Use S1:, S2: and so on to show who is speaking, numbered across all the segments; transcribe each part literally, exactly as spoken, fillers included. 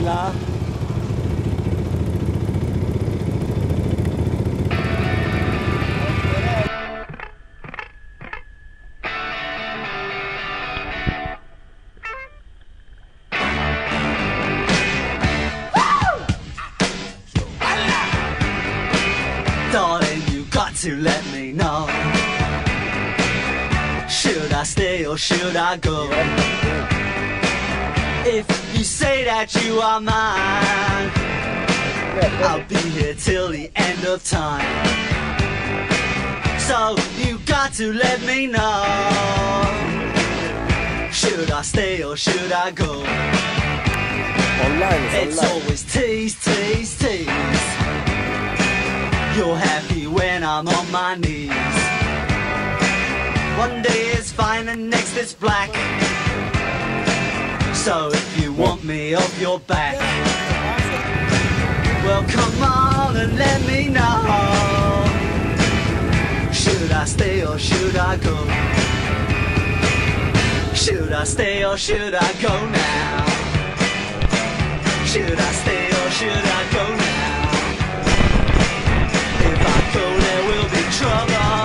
S1: là.
S2: Darling, you got to let me know. Should I stay or should I go? If you say that you are mine, I'll be here till the end of time. So you got to let me know. Should I stay or should I go?
S1: Online,
S2: it's
S1: online.
S2: always tease, tease, tease. You're happy when I'm on my knees. One day it's fine and next it's black. So if you want me off your back, well come on and let me know. Should I stay or should I go? Should I stay or should I go now? Should I stay or should I go now? If I go there will be trouble,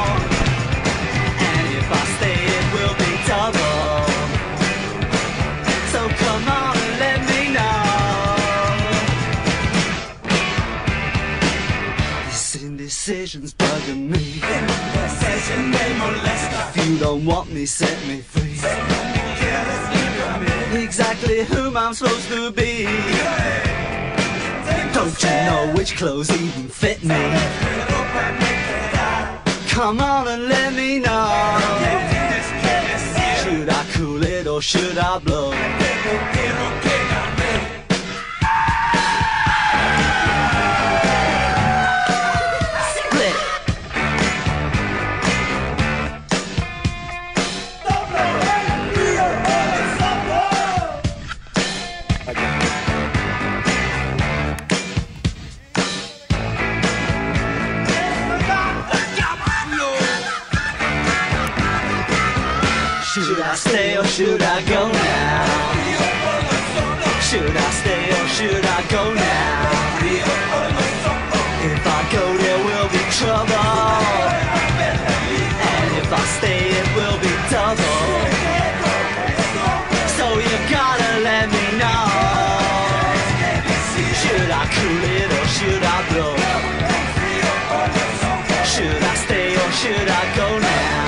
S2: and if I stay it will be double. So come on and let me know. This indecision's bugging me. If you don't want me, set me free. Exactly whom I'm supposed to be. Don't you know which clothes even fit me? Come on and let me know. Should I cool it or should I blow? Split. Should I stay or should I go now? Should I stay or should I go now? If I go there will be trouble, and if I stay it will be double. So you gotta let me know. Should I cool it or should I blow? Should I stay or should I go now?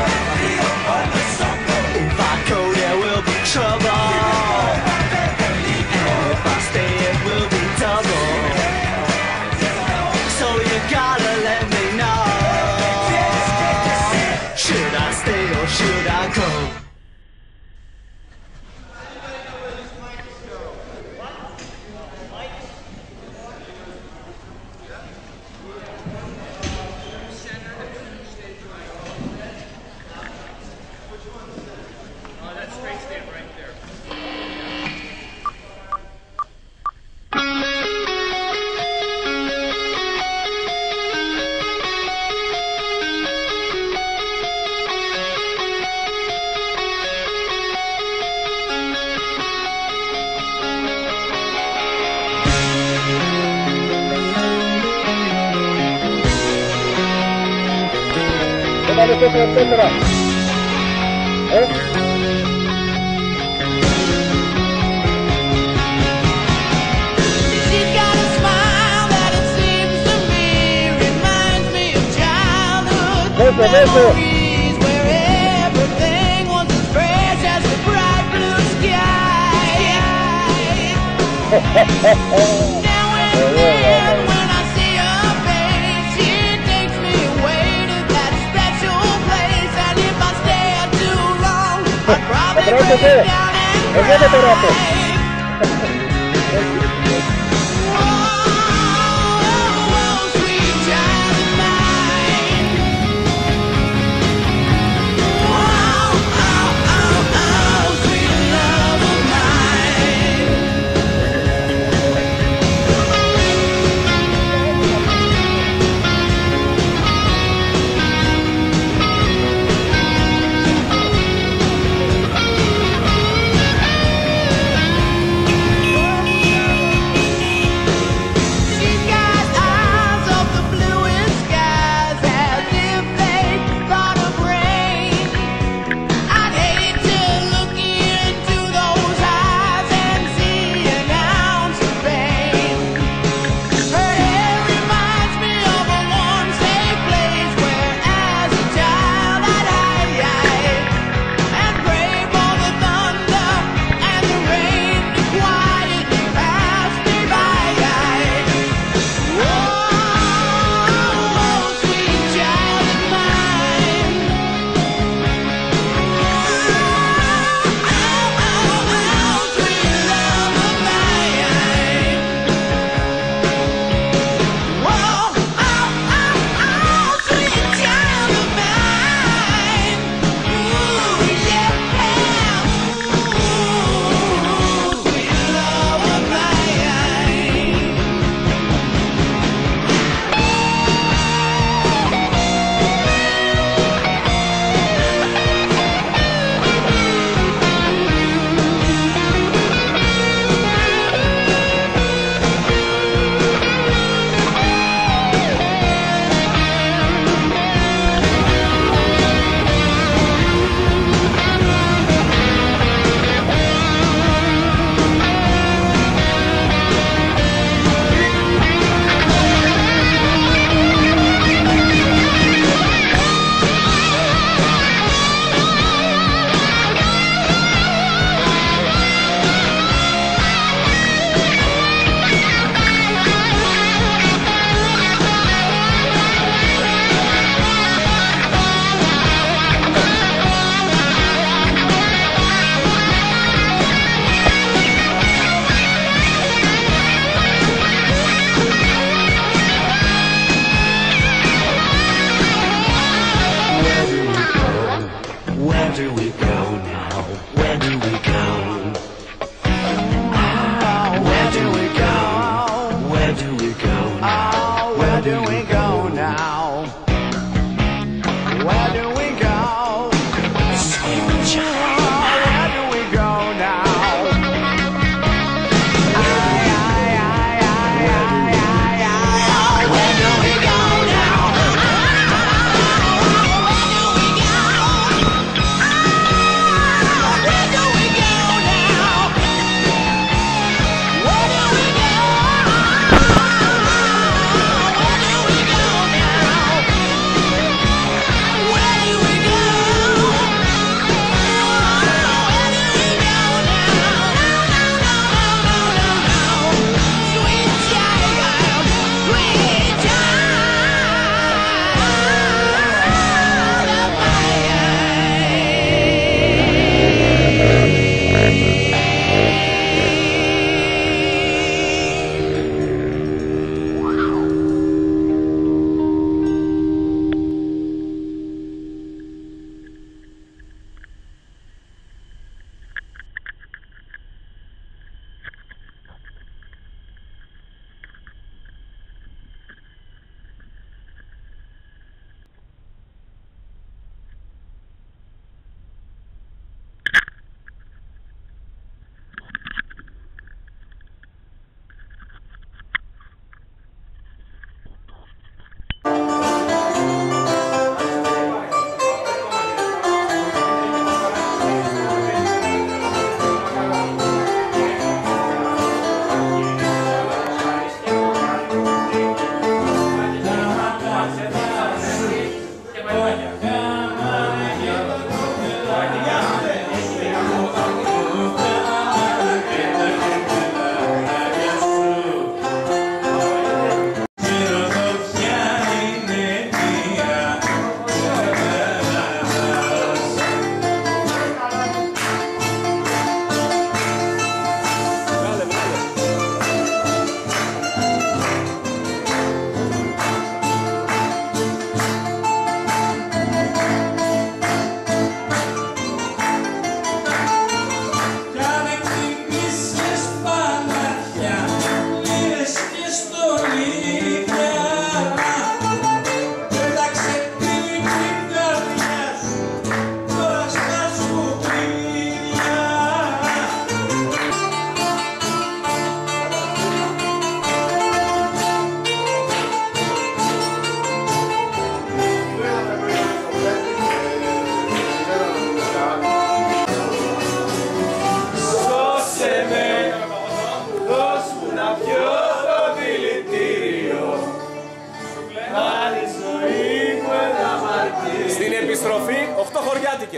S2: If I go there will be trouble, and if I stay it will be double. So you gotta let me know. Should I stay or should I go?
S1: Etcétera, etcétera. ¿Eh?
S3: She's got a smile that it seems to me reminds me of childhood memories where everything was as fresh as the bright blue sky. Now and then when I see her face, she takes me away to that special place, and if I stay too long, I'd probably break down and cry.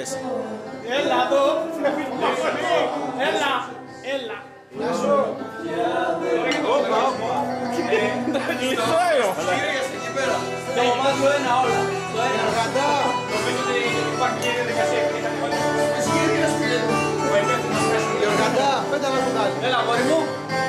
S4: εσύ.
S5: Έλα εδώ. Έλα. Έλα.
S4: Γεια σου. Όπα, όπα.
S5: Λιθόιο.
S4: Κύριε εκεί πέρα.
S5: Το βάζω ένα όλα. Το ένα.
S4: Κατά.
S5: Νομίζω ότι υπάρχει μια διαδικασία.
S4: Εσύ κύριε σπίτι. Κατά, πέτα να κουτάλι.
S5: Έλα, αγόρι μου.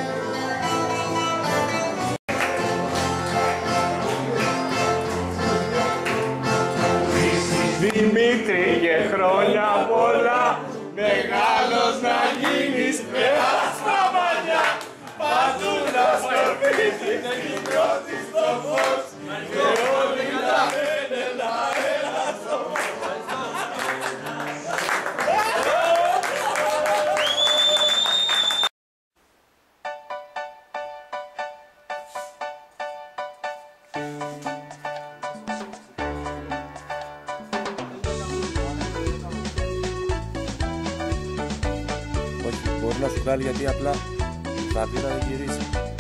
S5: Δημήτρη, για χρόνια πολλά, μεγάλος να γίνεις με άσπρα μαλλιά, παντού να στο σπίτι, να γίνει πρώτη στο φως, και όλοι να λένε να έλα στο φως.
S6: Όχι, μπορεί να σου βγάλει γιατί απλά θα δει να δεν γυρίσει.